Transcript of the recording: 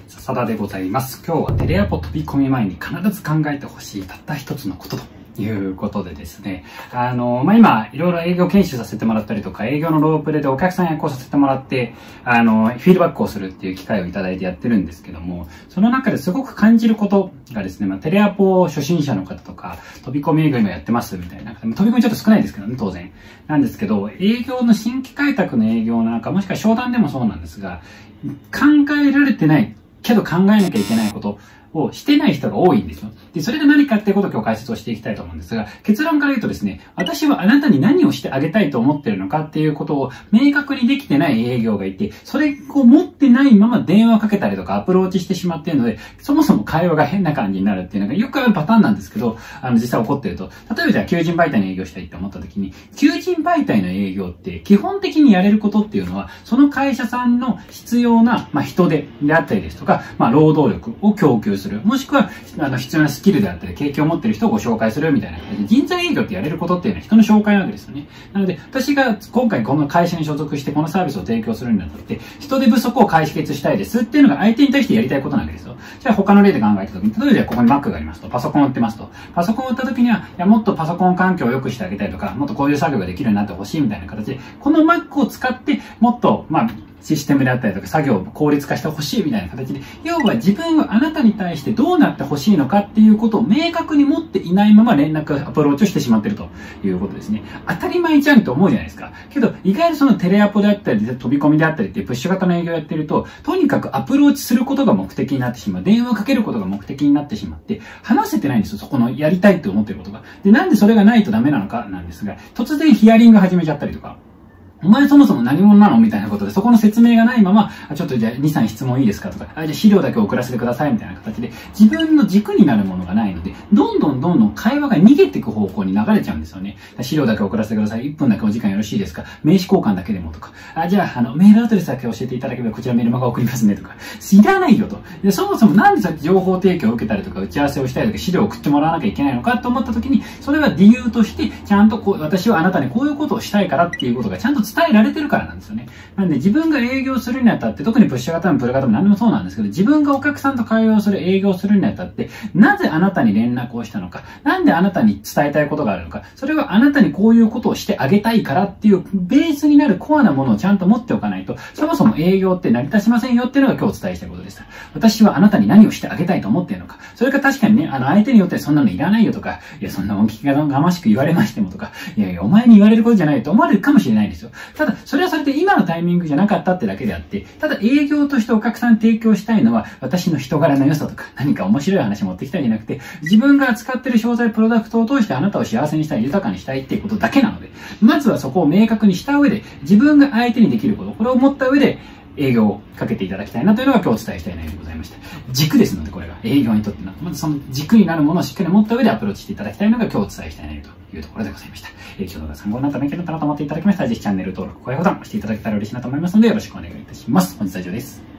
笹田でございます。今日はテレアポ飛び込み前に必ず考えてほしいたった一つのことということでですね。今、いろいろ営業研修させてもらったりとか、営業のロープレでお客さん役をさせてもらって、フィードバックをするっていう機会をいただいてやってるんですけども、その中ですごく感じることがですね、テレアポ初心者の方とか、飛び込み営業今やってますみたいな。飛び込みちょっと少ないですけどね、当然。なんですけど、営業の新規開拓の営業なんか、もしくは商談でもそうなんですが、考えられてないけど考えなきゃいけないことをしてない人が多いんですよ。で、それが何かっていうことを今日解説をしていきたいと思うんですが、結論から言うとですね、私はあなたに何をしてあげたいと思ってるのかっていうことを明確にできてない営業がいて、それを持ってないまま電話をかけたりとかアプローチしてしまっているので、そもそも会話が変な感じになるっていうのがよくあるパターンなんですけど、実際起こってると。例えばじゃあ求人媒体の営業したいって思った時に、求人媒体の営業って基本的にやれることっていうのは、その会社さんの必要な、人手であったりですとか、労働力を供給する。もしくは、必要なスキルであったり、経験を持っている人をご紹介するみたいな感じで、人材営業ってやれることっていうのは人の紹介なわけですよね。なので、私が今回この会社に所属してこのサービスを提供するにあたって、人手不足を解決したいですっていうのが相手に対してやりたいことなわけですよ。じゃあ他の例で考えたときに、例えばじゃあここに Mac がありますと、パソコンを売ってますと。パソコンを売ったときには、もっとパソコン環境を良くしてあげたいとか、もっとこういう作業ができるようになってほしいみたいな形で、この Mac を使って、もっと、システムであったりとか作業を効率化してほしいみたいな形で、要は自分はあなたに対してどうなってほしいのかっていうことを明確に持っていないまま連絡、アプローチをしてしまっているということですね。当たり前じゃんと思うじゃないですか。けど、意外とそのテレアポであったり、飛び込みであったりっていうプッシュ型の営業をやってると、とにかくアプローチすることが目的になってしまう。電話をかけることが目的になってしまって、話せてないんですよ。そこのやりたいって思ってることが。で、なんでそれがないとダメなのかなんですが、突然ヒアリング始めちゃったりとか、お前そもそも何者なのみたいなことで、そこの説明がないまま、ちょっとじゃあ2、3質問いいですかとか、じゃあ資料だけ送らせてくださいみたいな形で、自分の軸になるものがないので、どんどん会話が逃げていく方向に流れちゃうんですよね。資料だけ送らせてください。1分だけお時間よろしいですか？名刺交換だけでもとか。じゃあ、メールアドレスだけ教えていただければ、こちらメルマガ送りますねとか。いらないよと。で、そもそもなんでさっき情報提供を受けたりとか、打ち合わせをしたりとか、資料を送ってもらわなきゃいけないのかと思った時に、それは理由として、ちゃんと私はあなたにこういうことをしたいからっていうことがちゃんと伝えられてるからなんですよね。なんで自分が営業するにあたって、特にプッシュ型もプル型も何でもそうなんですけど、自分がお客さんと会話をする、営業するにあたって、なぜあなたに連絡をしたのか、なんであなたに伝えたいことがあるのか、それはあなたにこういうことをしてあげたいからっていうベースになるコアなものをちゃんと持っておかないと、そもそも営業って成り立ちませんよっていうのが今日お伝えしたいことです。私はあなたに何をしてあげたいと思っているのか、それが確かにね、相手によってそんなのいらないよとか、いや、そんな恩聞きがましく言われましてもとか、いやいや、お前に言われることじゃないと思われるかもしれないんですよ。ただ、それはそれで今のタイミングじゃなかったってだけであって、ただ営業としてお客さんに提供したいのは、私の人柄の良さとか、何か面白い話持ってきたいんじゃなくて、自分が扱っている商材、プロダクトを通してあなたを幸せにしたい、豊かにしたいっていうことだけなので、まずはそこを明確にした上で、自分が相手にできること、これを持った上で、営業をかけていただきたいなというのが今日お伝えしたい内容でございました。軸ですので、これが営業にとっての、まずその軸になるものをしっかり持った上でアプローチしていただきたいのが今日お伝えしたい内容というところでございました。今日の動画が参考になった勉強になったなと思っていただきましたら、ぜひチャンネル登録、高評価ボタンを押していただけたら嬉しいなと思いますので、よろしくお願いいたします。本日は以上です。